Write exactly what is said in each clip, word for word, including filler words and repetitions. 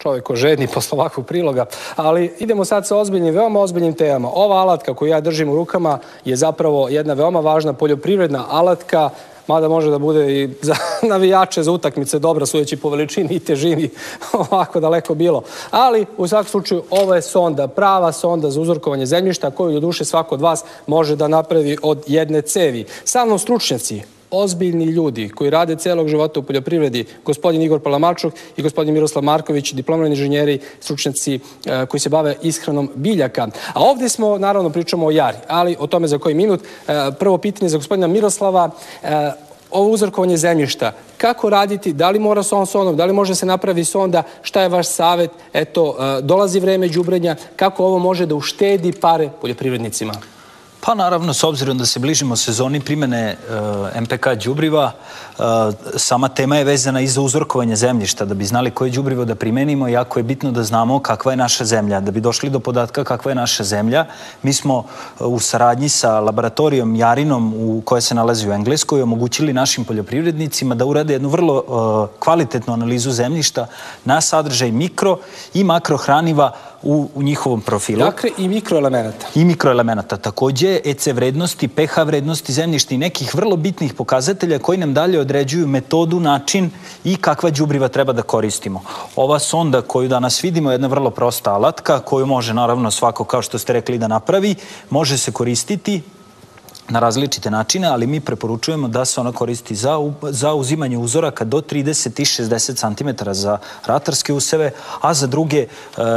čovjek ko žedni posle ovakvog priloga, ali idemo sad sa ozbiljnim, veoma ozbiljnim temama. Ova alatka koju ja držim u rukama je zapravo jedna veoma važna poljoprivredna alatka, mada može da bude i za navijače, za utakmice dobra, sudeći po veličini i težini, ovako daleko bilo. Ali, u svakom slučaju, ovo je sonda, prava sonda za uzorkovanje zemljišta, koju do duše svako od vas može da napravi od jedne cevi. Sa mnom stručnjaci, ozbiljni ljudi koji rade celog života u poljoprivredi, gospodin Igor Palamalčuk i gospodin Miroslav Marković, diplomirani inženjeri, stručnjaci koji se bave ishranom biljaka. A ovdje smo, naravno, pričamo o jari, ali o tome za koji minut. Prvo pitanje za gospodina Miroslava. Ovo uzorkovanje zemljišta, kako raditi, da li mora s ovom sondom, da li može se napravi sonda, šta je vaš savjet, eto, dolazi vreme đubrenja, kako ovo može da uštedi pare poljoprivrednicima? Pa naravno, s obzirom da se bližimo sezoni primjene em pe ka đubriva, sama tema je vezana i za uzorkovanje zemljišta, da bi znali koje đubrivo da primenimo, jako je bitno da znamo kakva je naša zemlja. Da bi došli do podatka kakva je naša zemlja, mi smo u saradnji sa laboratorijom Jarinom, koja se nalazi u Engleskoj, omogućili našim poljoprivrednicima da urade jednu vrlo kvalitetnu analizu zemljišta na sadržaj mikro i makrohraniva u njihovom profilu. Dakle, i mikroelemenata. I mikroelemenata. Takođe, e ce vrednosti, pe ha vrednosti zemljišta i nekih vrlo bitnih pokazatelja koji nam dalje određuju metodu, način i kakva đubriva treba da koristimo. Ova sonda koju danas vidimo je jedna vrlo prosta alatka koju može, naravno, svako, kao što ste rekli, da napravi. Može se koristiti na različite načine, ali mi preporučujemo da se ona koristi za uzimanje uzoraka do trideset i šezdeset centimetara za ratarske useve, a za druge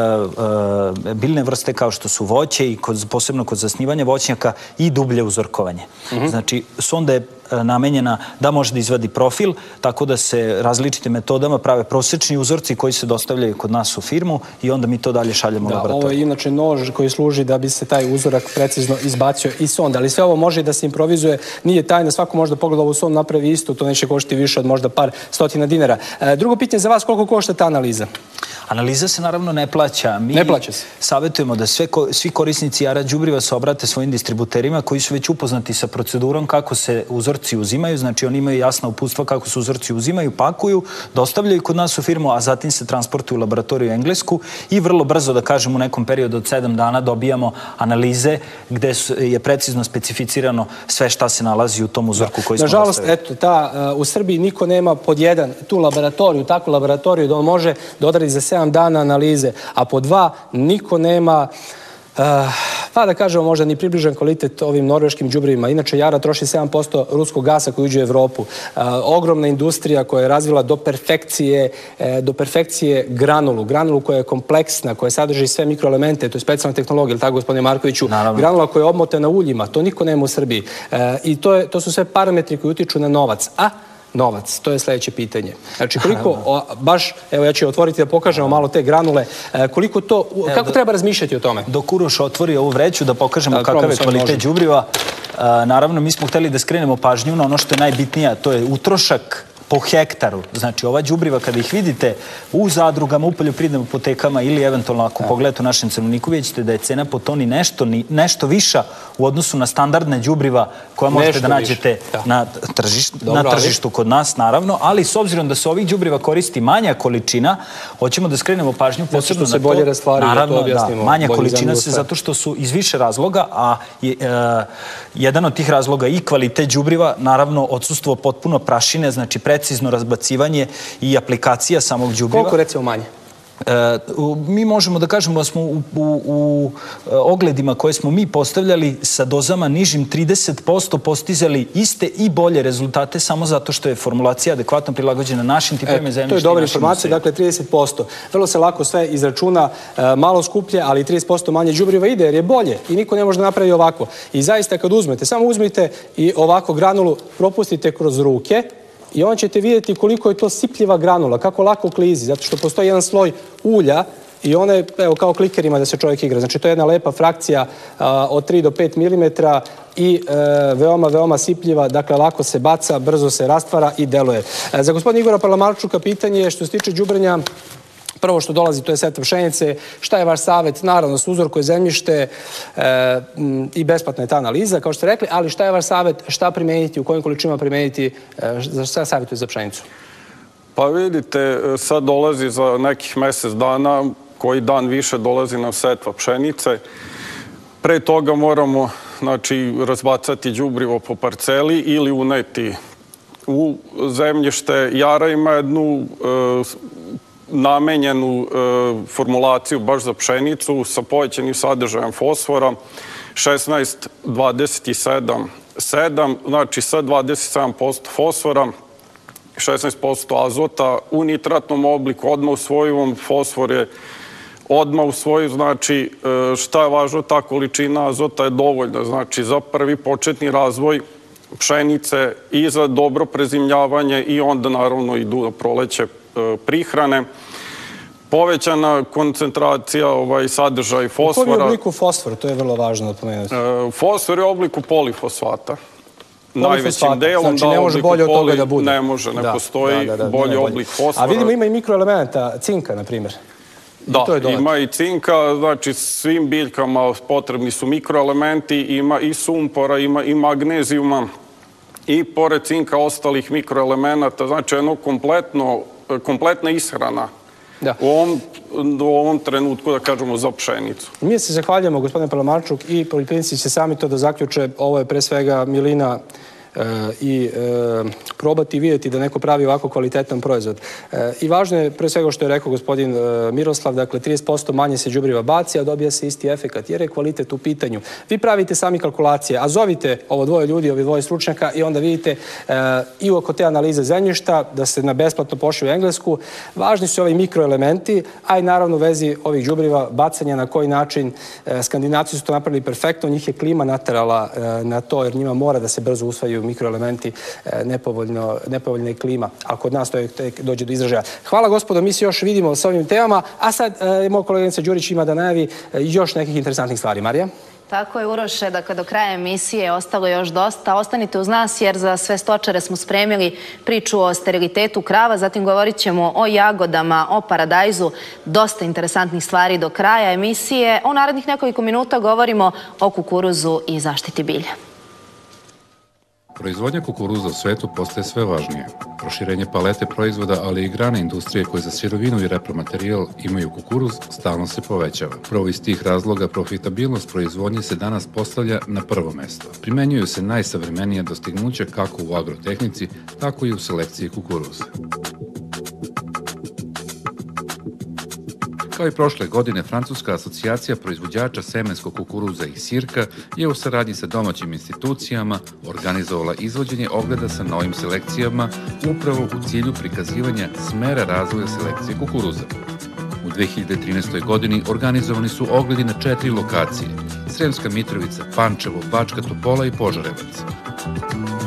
biljne vrste kao što su voće i posebno kod zasnivanja voćnjaka i dublje uzorkovanje. Znači, sonda je namenjena da može da izvadi profil, tako da se različitim metodama prave prosečni uzorci koji se dostavljaju kod nas u firmu i onda mi to dalje šaljemo u laboratoriju. Ovo je inače nož koji služi da bi se taj uzorak precizno izbacio iz sonda, ali sve ovo može da se improvizuje, nije tajna, svako može da pogleda ovu sondu, napravi isto, to neće koštiti više od možda par stotina dinara. Drugo pitanje za vas, koliko košta ta analiza? Analiza se naravno ne plaća. Ne plaća se. Savjetujemo da svi korisnici jara đubriva se obrate svojim distributerima koji su već upoznati sa procedurom kako se uzorci uzimaju, znači oni imaju jasna uputstva kako se uzorci uzimaju, pakuju, dostavljaju kod nas u firmu, a zatim se transportuju u laboratoriju u Englesku i vrlo brzo, da kažem, u nekom periodu od sedam dana dobijamo analize gde je precizno specificirano sve šta se nalazi u tom uzorku koji smo dostavili. Nažalost, eto, ta, u Srbiji niko nema pod jedan tu laboratoriju, takvu laboratoriju da on može da odradi za sedam dana analize, a po dva niko nema, pa da kažemo možda ni približan kvalitet ovim norveškim đubrivima. Inače, Jara troši sedam posto ruskog gasa koji uđe u Evropu. Ogromna industrija koja je razvila do perfekcije, do perfekcije granulu. Granulu koja je kompleksna, koja sadrži sve mikroelemente, to je specijalna tehnologija, ili tako, gospodine Markoviću? Granula koja je obmotana uljima, to niko nema u Srbiji. I to su sve parametri koji utiču na novac. A novac, to je sljedeće pitanje. Znači, koliko, baš, evo ja ću otvoriti da pokažemo malo te granule, koliko to, kako treba razmišljati o tome? Dok Uroš otvori ovu vreću da pokažemo kakav je kvalitet đubriva, naravno, mi smo hteli da skrenemo pažnju na ono što je najbitnije, to je utrošak po hektaru. Znači, ova đubriva, kada ih vidite u zadrugama, u poljoprivrednim apotekama ili eventualno ako pogledate u našem cenovniku, vidjet ćete da je cena po toni nešto viša u odnosu na standardne đubriva koja možete da nađete na tržištu kod nas, naravno, ali s obzirom da se ovih đubriva koristi manja količina, hoćemo da skrenemo pažnju posebno na to. Naravno, da, manja količina se zato što su iz više razloga, a jedan od tih razloga i kvalitet đubriva, naravno, odsustvo potpuno prašine, znači precizno razbacivanje i aplikacija samog đubriva. Koliko recimo manje? Mi možemo da kažemo da smo u ogledima koje smo mi postavljali sa dozama nižim trideset posto postizali iste i bolje rezultate samo zato što je formulacija adekvatno prilagođena našim tipovima zemljišta. To je dobra informacija, dakle trideset posto. Vrlo se lako sve izračuna, malo skuplje, ali trideset posto manje đubriva ide jer je bolje i niko ne može da napravi ovako. I zaista kad uzmete, samo uzmite i ovako granulu propustite kroz ruke i onda ćete vidjeti koliko je to sipljiva granula, kako lako klizi, zato što postoji jedan sloj ulja i ona je, evo, kao klikerima da se čovjek igra. Znači, to je jedna lepa frakcija od tri do pet milimetara i veoma, veoma sipljiva, dakle, lako se baca, brzo se rastvara i deluje. Za gospodina Igora Palamalčuka pitanje je što se tiče đubrenja. Prvo što dolazi, to je setva pšenice. Šta je vaš savjet? Naravno, s uzorko je zemljište i besplatna je ta analiza, kao što ste rekli, ali šta je vaš savjet? Šta primeniti, u kojim količinama primeniti? Šta savjetuje za pšenicu? Pa vidite, sad dolazi za nekih mesec dana, koji dan više dolazi nam setva pšenice. Pre toga moramo, znači, razbacati đubrivo po parceli ili uneti u zemljište. Jara ima jednu namenjenu formulaciju baš za pšenicu sa povećanim sadržajem fosfora, šesnaest dvadeset sedam sedam, znači sa dvadeset sedam posto fosfora, šesnaest posto azota u nitratnom obliku, odmah usvojivom. Fosfor je odmah usvojiv, znači šta je važno, ta količina azota je dovoljna, znači za prvi početni razvoj pšenice i za dobro prezimljavanje i onda naravno idu na proleće prihrane. Povećana koncentracija, sadržaj fosfora. U kom je obliku fosfor? To je vrlo važno da pomenuti. Fosfor je u obliku polifosfata. Najvećim delom, znači ne može bolje od toga da bude. Ne može, ne postoji bolji oblik fosfora. A vidimo ima i mikroelementa, cinka, na primjer. Da, ima i cinka, znači svim biljkama potrebni su mikroelementi, ima i sumpora, ima i magnezijuma i pored cinka ostalih mikroelemenata, znači jedno kompletna ishrana u ovom trenutku, da kažemo, za pšenicu. Mi se zahvaljamo, gospodine Palamarčuk, i poljoprivrednici će sami to da zaključe. Ovo je pre svega milina i probati i vidjeti da neko pravi ovako kvalitetan proizvod. I važno je, pre svega što je rekao gospodin Miroslav, dakle trideset posto manje se đubriva baci, a dobija se isti efekat, jer je kvalitet u pitanju. Vi pravite sami kalkulacije, a zovite ovo dvoje ljudi, ovi dvoje stručnjaka i onda vidite i oko te analize zemljišta, da se na besplatno pošli u Englesku. Važni su ovi mikroelementi, a i naravno u vezi ovih đubriva, bacanja na koji način. Skandinavci su to napravili perfektno, njih je klima naterala na to, jer njima mora da se brzo usvajaju mikroelementi, nepovoljna je klima, a kod nas to dođe do izražaja. Hvala gospodo, mi se još vidimo s ovim temama, a sad moj koleginica Đurić ima da najavi još nekih interesantnih stvari. Marija? Tako je, Uroše, dakle do kraja emisije ostalo još dosta. Ostanite uz nas jer za sve stočare smo spremili priču o sterilitetu krava, zatim govorit ćemo o jagodama, o paradajzu, dosta interesantnih stvari do kraja emisije. U narednih nekoliko minuta govorimo o kukuruzu i zaštiti bilja. Proizvodnja kukuruza u svetu postaje sve važnije. Proširenje palete proizvoda, ali i grane industrije koje za sirovinu i repromaterijal imaju kukuruz, stalno se povećava. Upravo iz tih razloga profitabilnost proizvodnje se danas postavlja na prvo mesto. Primenjuju se najsavremenija dostignuća kako u agrotehnici, tako i u selekciji kukuruza. Kao i prošle godine, Francuska asocijacija proizvođača semenskog kukuruza i sirka je u saradnji sa domaćim institucijama organizovala izvođenje ogleda sa novim selekcijama upravo u cilju prikazivanja smera razvoja selekcije kukuruza. U dve hiljade trinaestoj. godini organizovani su ogledi na četiri lokacije: Sremska Mitrovica, Pančevo, Bačka Topola i Požarevac.